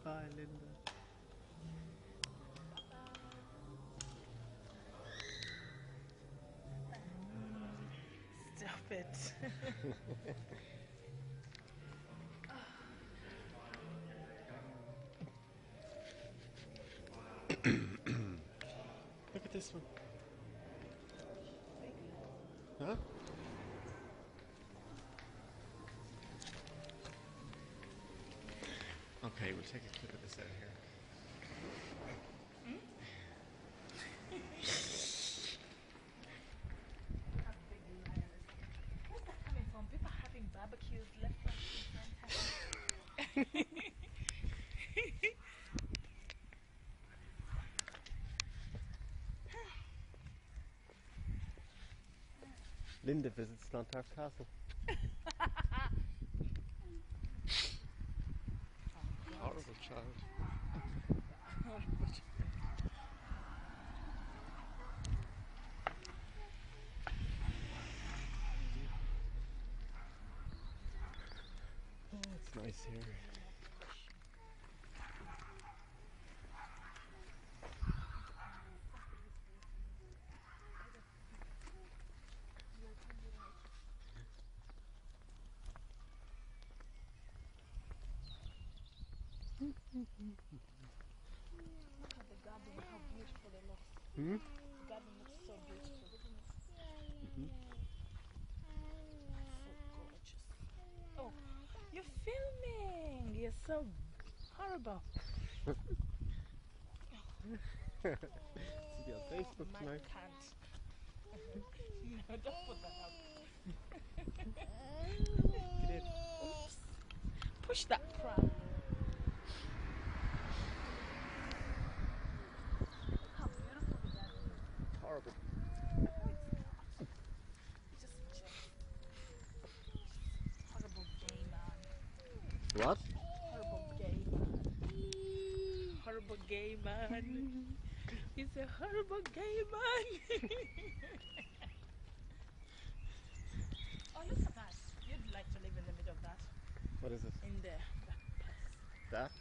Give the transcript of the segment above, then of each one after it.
Bye, Linda. Stop it. Look at this one. Huh? Okay, we'll take a clip of this out here. Where's that coming from? People are having barbecues left, right, and center. Linda visits Clontarf Castle. Horrible child. Oh, it's nice here. Look at the garden, how beautiful it looks. Hmm? The garden looks so beautiful, doesn't it? So gorgeous. Oh, you're filming! You're so horrible. See you on Facebook My tonight. can't. No, don't put that up. You did. Oops. Push that pram. Look how beautiful the garden is. Horrible. No, it's not. Just horrible gay man. What? Horrible gay man. Horrible gay man. He's a horrible gay man. Oh, look at that. You'd like to live in the middle of that. What is it? In there. That place. That?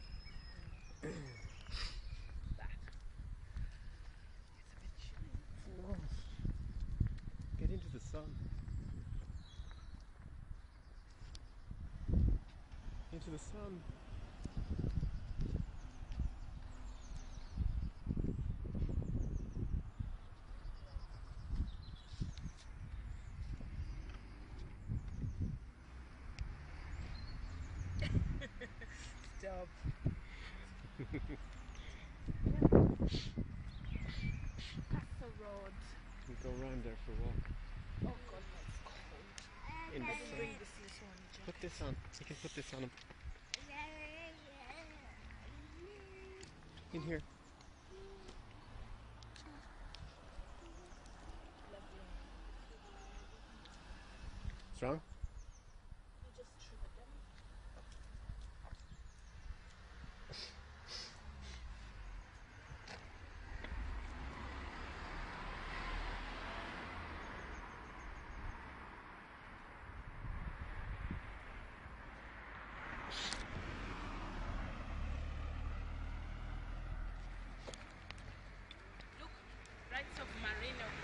That. It's a bit chilly. No. Get into the sun. Into the sun. Stop. Castle Road. We go around there for a walk. Oh god, that's cold. In I the didn't sun. bring this little one jacket. Put this on. You can put this on him. In here. Lovely. Strong? You just triggered them. Look, right submarine of